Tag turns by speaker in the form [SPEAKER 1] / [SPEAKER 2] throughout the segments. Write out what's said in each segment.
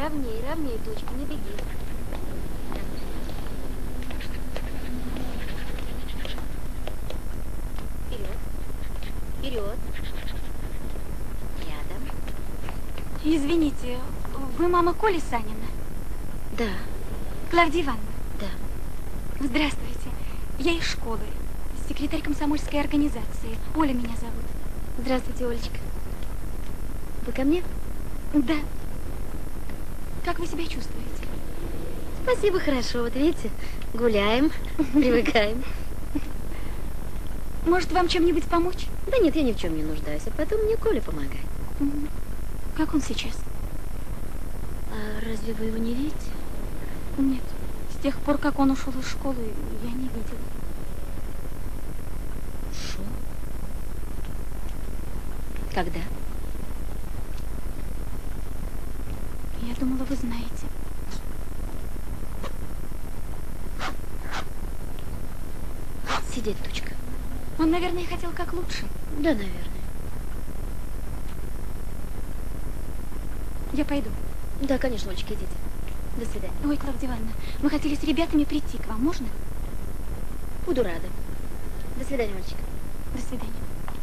[SPEAKER 1] Ровней, ровней, дочка, не беги. Вперед. Вперед. Рядом.
[SPEAKER 2] Извините, вы мама Коли Санина?
[SPEAKER 1] Да.
[SPEAKER 2] Клавдия Ивановна?
[SPEAKER 1] Да.
[SPEAKER 2] Здравствуйте. Я из школы. Секретарь комсомольской организации. Оля меня зовут.
[SPEAKER 1] Здравствуйте, Олечка. Вы ко мне?
[SPEAKER 2] Да. Как вы себя чувствуете?
[SPEAKER 1] Спасибо, хорошо. Вот видите, гуляем, привыкаем.
[SPEAKER 2] Может, вам чем-нибудь помочь?
[SPEAKER 1] Да нет, я ни в чем не нуждаюсь. А потом мне Коля помогает.
[SPEAKER 2] Как он сейчас?
[SPEAKER 1] А разве вы его не видите?
[SPEAKER 2] Нет. С тех пор, как он ушел из школы, я не видела.
[SPEAKER 1] Ушел? Когда?
[SPEAKER 2] Я думала, вы знаете.
[SPEAKER 1] Сидеть, Тучка.
[SPEAKER 2] Он, наверное, хотел как лучше.
[SPEAKER 1] Да, наверное.
[SPEAKER 2] Я пойду.
[SPEAKER 1] Да, конечно, Олечка, идите. До свидания.
[SPEAKER 2] Ой, Клавдия Ивановна, мы хотели с ребятами прийти к вам. Можно?
[SPEAKER 1] Буду рада. До свидания, Олечка.
[SPEAKER 2] До свидания.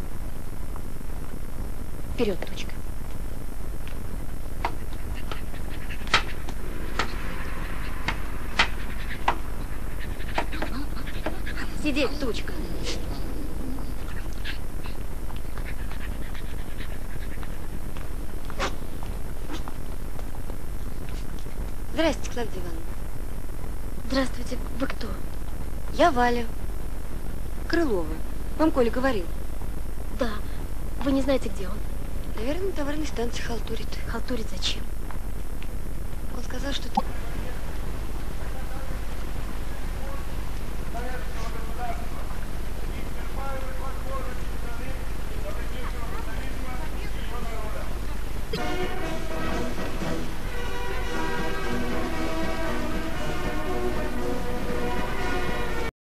[SPEAKER 1] Вперед, Тучка. Сидеть, Тучка. Здравствуйте, Клавдия Ивановна. Здравствуйте. Вы кто?
[SPEAKER 3] Я Валя. Крылова. Вам Коля говорил.
[SPEAKER 1] Да. Вы не знаете, где он?
[SPEAKER 3] Наверное, на товарной станции халтурит.
[SPEAKER 1] Халтурит зачем?
[SPEAKER 3] Он сказал, что...